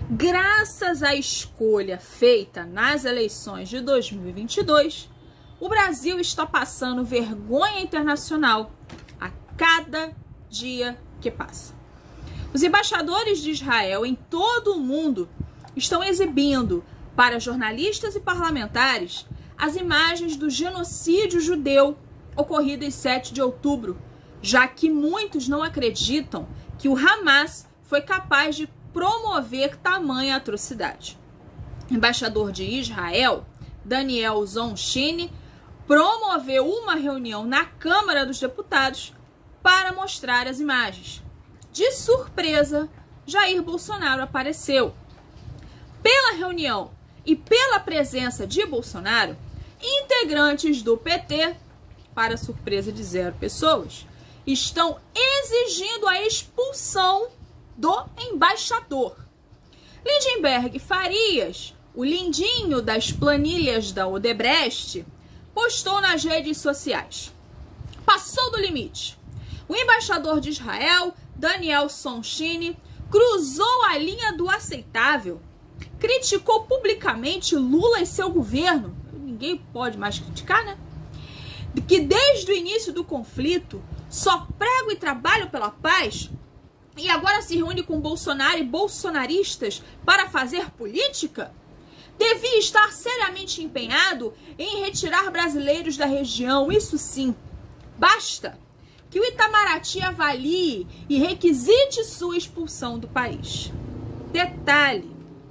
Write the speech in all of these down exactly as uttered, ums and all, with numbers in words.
Graças à escolha feita nas eleições de dois mil e vinte e dois, o Brasil está passando vergonha internacional a cada dia que passa. Os embaixadores de Israel em todo o mundo estão exibindo para jornalistas e parlamentares as imagens do genocídio judeu ocorrido em sete de outubro, já que muitos não acreditam que o Hamas foi capaz de promover tamanha atrocidade. O embaixador de Israel, Daniel Zonshine, promoveu uma reunião na Câmara dos Deputados para mostrar as imagens. De surpresa, Jair Bolsonaro apareceu. Pela reunião e pela presença de Bolsonaro, integrantes do P T, para surpresa de zero pessoas, estão exigindo a expulsão do embaixador. Lindenberg Farias, o lindinho das planilhas da Odebrecht, postou nas redes sociais: passou do limite. O embaixador de Israel, Daniel Zonshine, cruzou a linha do aceitável, criticou publicamente Lula e seu governo, ninguém pode mais criticar, né? Que desde o início do conflito só prego e trabalho pela paz, e agora se reúne com Bolsonaro e bolsonaristas para fazer política? Devia estar seriamente empenhado em retirar brasileiros da região, isso sim. Basta que o Itamaraty avalie e requisite sua expulsão do país. Detalhe: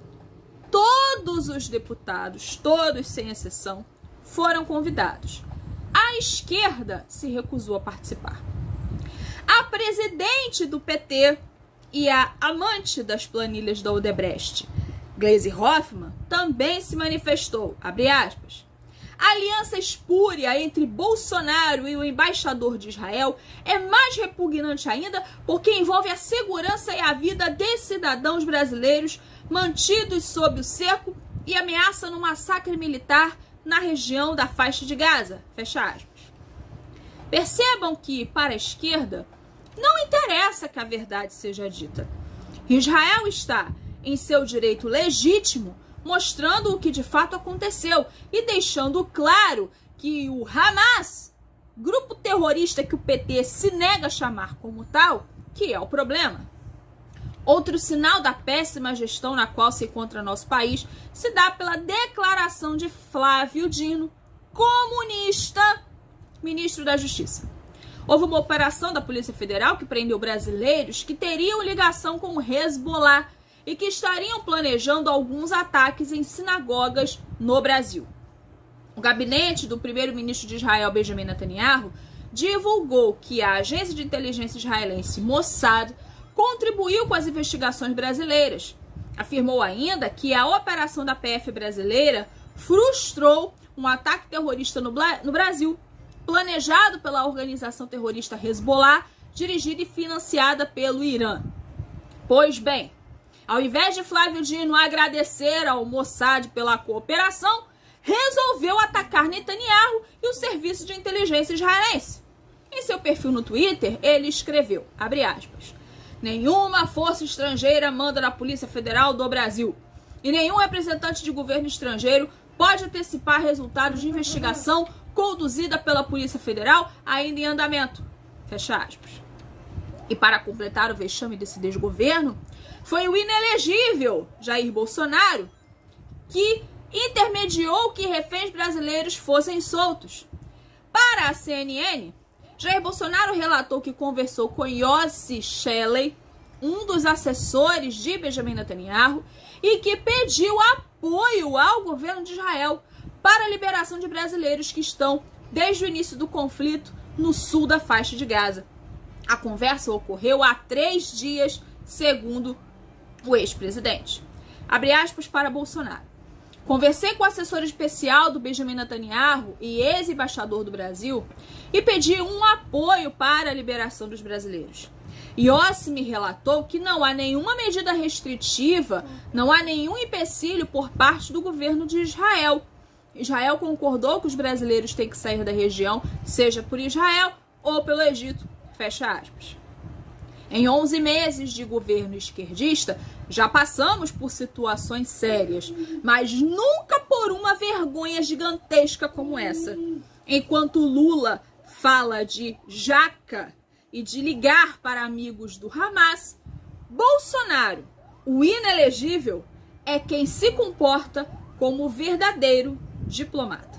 todos os deputados, todos sem exceção, foram convidados. A esquerda se recusou a participar. A presidente do P T e a amante das planilhas da Odebrecht, Gleisi Hoffmann, também se manifestou, abre aspas. A aliança espúria entre Bolsonaro e o embaixador de Israel é mais repugnante ainda porque envolve a segurança e a vida de cidadãos brasileiros mantidos sob o cerco e ameaça no massacre militar na região da faixa de Gaza, fecha aspas. Percebam que, para a esquerda, não interessa que a verdade seja dita. Israel está em seu direito legítimo, mostrando o que de fato aconteceu e deixando claro que o Hamas, grupo terrorista que o P T se nega a chamar como tal, que é o problema. Outro sinal da péssima gestão na qual se encontra nosso país se dá pela declaração de Flávio Dino, comunista, ministro da Justiça. Houve uma operação da Polícia Federal que prendeu brasileiros que teriam ligação com o Hezbollah e que estariam planejando alguns ataques em sinagogas no Brasil. O gabinete do primeiro-ministro de Israel, Benjamin Netanyahu, divulgou que a agência de inteligência israelense Mossad contribuiu com as investigações brasileiras. Afirmou ainda que a operação da P F brasileira frustrou um ataque terrorista no, no Brasil, planejado pela organização terrorista Hezbollah, dirigida e financiada pelo Irã. Pois bem, ao invés de Flávio Dino agradecer ao Mossad pela cooperação, resolveu atacar Netanyahu e o serviço de inteligência israelense. Em seu perfil no Twitter, ele escreveu, abre aspas, nenhuma força estrangeira manda na Polícia Federal do Brasil e nenhum representante de governo estrangeiro pode antecipar resultados de investigação conduzida pela Polícia Federal ainda em andamento. Fecha aspas. E para completar o vexame desse desgoverno, foi o inelegível Jair Bolsonaro que intermediou que reféns brasileiros fossem soltos. Para a C N N, Jair Bolsonaro relatou que conversou com Yossi Shelley, um dos assessores de Benjamin Netanyahu, e que pediu apoio ao governo de Israel para a liberação de brasileiros que estão, desde o início do conflito, no sul da faixa de Gaza. A conversa ocorreu há três dias, segundo o ex-presidente. Abre aspas para Bolsonaro. Conversei com o assessor especial do Benjamin Netanyahu e ex-embaixador do Brasil e pedi um apoio para a liberação dos brasileiros. Yossi me relatou que não há nenhuma medida restritiva, não há nenhum empecilho por parte do governo de Israel. Israel concordou que os brasileiros têm que sair da região, seja por Israel ou pelo Egito. Fecha aspas. Em onze meses de governo esquerdista, já passamos por situações sérias, mas nunca por uma vergonha gigantesca como essa. Enquanto Lula fala de jaca e de ligar para amigos do Hamas, Bolsonaro, o inelegível, é quem se comporta como verdadeiro diplomata.